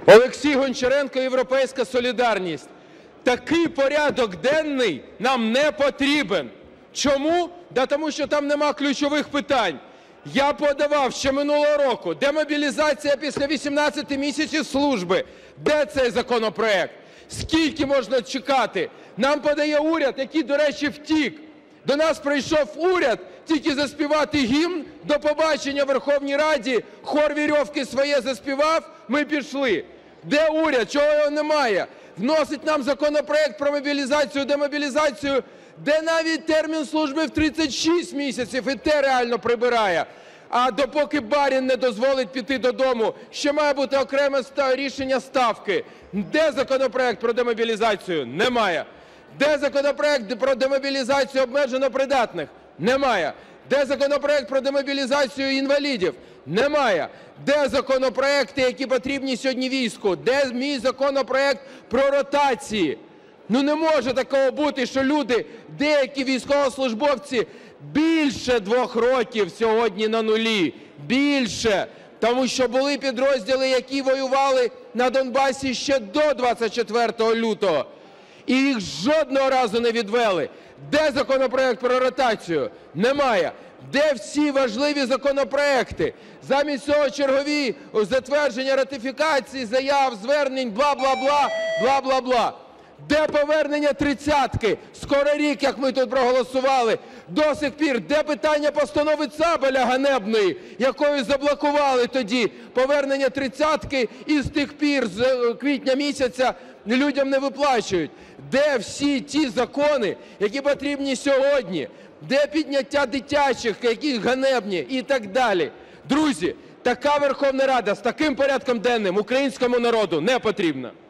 Олексій Гончаренко, "Європейська солідарність". Такий порядок денний нам не потрібен. Чому? Тому що там нема ключових питань. Я подавав ще минулого року демобілізація після 18 місяців служби. Де цей законопроект? Скільки можна чекати? Нам подає уряд, який, до речі, втік. До нас прийшов уряд тільки заспівати гімн, до побачення в Верховній Раді, хор вірьовки своє заспівав, ми пішли. Де уряд? Чого його немає? Вносить нам законопроект про мобілізацію, демобілізацію, де навіть термін служби в 36 місяців, і те реально прибирає. А допоки барін не дозволить піти додому, ще має бути окреме рішення ставки. Де законопроект про демобілізацію? Немає. Де законопроект про демобілізацію обмежено придатних? Немає. Де законопроект про демобілізацію інвалідів? Немає. Де законопроекти, які потрібні сьогодні війську? Де мій законопроект про ротації? Не може такого бути, що люди, деякі військовослужбовці більше 2 років сьогодні на нулі. Більше. Тому що були підрозділи, які воювали на Донбасі ще до 24 лютого. І їх жодного разу не відвели. Де законопроект про ротацію? Немає. Де всі важливі законопроекти? Замість цього чергові затвердження ратифікацій, заяв, звернень, бла-бла-бла, бла-бла-бла. Де повернення тридцятки? Скоро рік, як ми тут проголосували. До сих пір. Де питання постанови Цабаля ганебної, якою заблокували тоді повернення тридцятки, і з тих пір, з квітня місяця, людям не виплачують? Де всі ті закони, які потрібні сьогодні? Де підняття дитячих, які ганебні і так далі? Друзі, така Верховна Рада з таким порядком денним українському народу не потрібна.